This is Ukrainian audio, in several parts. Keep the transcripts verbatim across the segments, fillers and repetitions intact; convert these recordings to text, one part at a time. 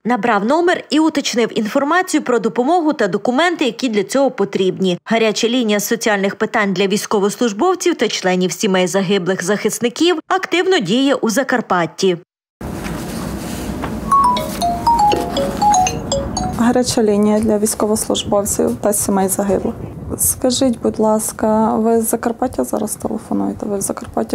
Набрав номер і уточнив інформацію про допомогу та документи, які для цього потрібні. Гаряча лінія соціальних питань для військовослужбовців та членів сімей загиблих захисників активно діє у Закарпатті. Гаряча лінія для військовослужбовців та сімей загиблих. Скажіть, будь ласка, ви з Закарпаття зараз телефонуєте? Ви в Закарпатті?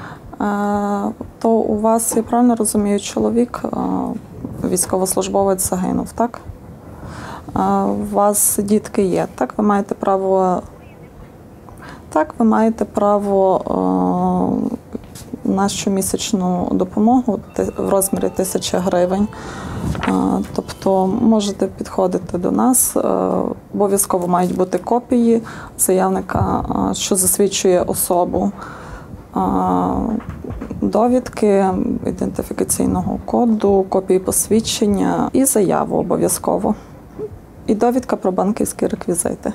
То у вас, я правильно розумію, чоловік, військовослужбовець загинув, так? У вас дітки є, так? Ви маєте право, так, ви маєте право на щомісячну допомогу в розмірі тисячі гривень. Тобто можете підходити до нас, обов'язково мають бути копії заявника, що засвідчує особу, довідки ідентифікаційного коду, копії посвідчення і заяву обов'язково. І довідка про банківські реквізити.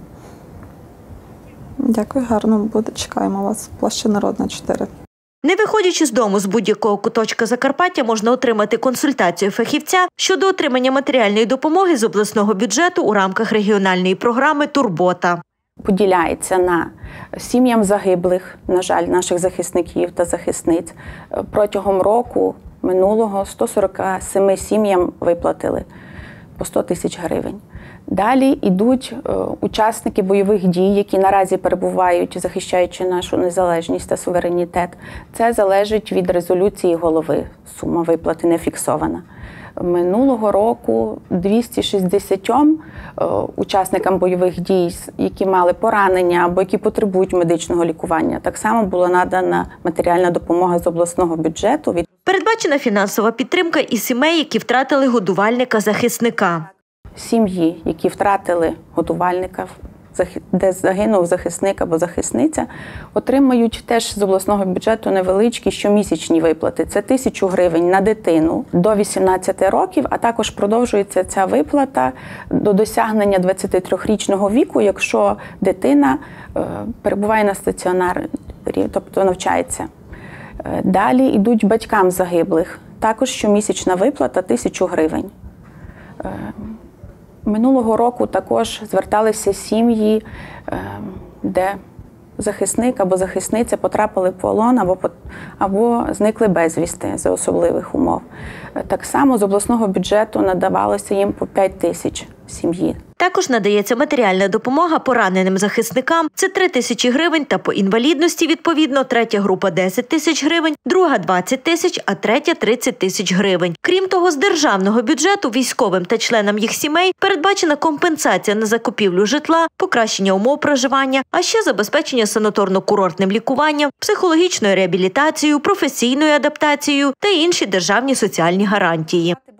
Дякую, гарно буде. Чекаємо вас. Площа Народна, чотири. Не виходячи з дому з будь-якого куточка Закарпаття, можна отримати консультацію фахівця щодо отримання матеріальної допомоги з обласного бюджету у рамках регіональної програми «Турбота». Поділяється на сім'ям загиблих, на жаль, наших захисників та захисниць. Протягом року минулого сто сорок сім сім'ям виплатили по сто тисяч гривень. Далі йдуть учасники бойових дій, які наразі перебувають, захищаючи нашу незалежність та суверенітет. Це залежить від резолюції голови. Сума виплати не фіксована. Минулого року двісті шістдесят учасникам бойових дій, які мали поранення або які потребують медичного лікування, так само була надана матеріальна допомога з обласного бюджету. Передбачена фінансова підтримка і сімей, які втратили годувальника-захисника. Сім'ї, які втратили годувальника, де загинув захисник або захисниця, отримають теж з обласного бюджету невеличкі щомісячні виплати. Це тисячу гривень на дитину до вісімнадцяти років, а також продовжується ця виплата до досягнення двадцятитрирічного віку, якщо дитина перебуває на стаціонарі, тобто навчається. Далі йдуть батькам загиблих. Також щомісячна виплата – тисячу гривень. Минулого року також зверталися сім'ї, де захисник або захисниця потрапили в полон або, або зникли безвісти за особливих умов. Так само з обласного бюджету надавалося їм по п'ять тисяч сім'ї. Також надається матеріальна допомога пораненим захисникам. Це три тисячі гривень та по інвалідності, відповідно, третя група – десять тисяч гривень, друга – двадцять тисяч, а третя – тридцять тисяч гривень. Крім того, з державного бюджету військовим та членам їх сімей передбачена компенсація на закупівлю житла, покращення умов проживання, а ще забезпечення санаторно-курортним лікуванням, психологічною реабілітацією, професійною адаптацією та інші державні соціальні гарантії.